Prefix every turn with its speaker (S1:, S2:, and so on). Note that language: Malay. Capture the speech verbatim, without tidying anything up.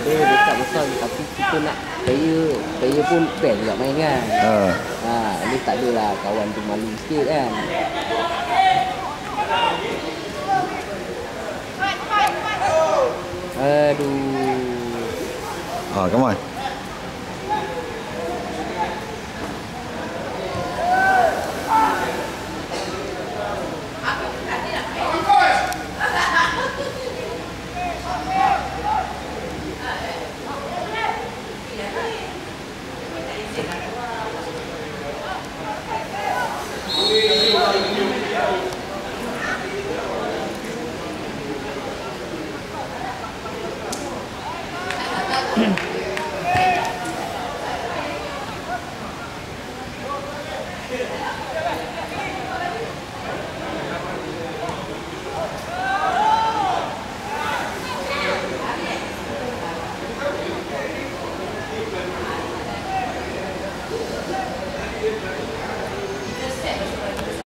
S1: Dia besar-besar tapi kita nak player player pun best juga main kan.
S2: Ha.
S1: Ha, ni tak adalah kawan tu malu sikit kan. Aduh.
S2: Ha, come on.
S1: Hmm.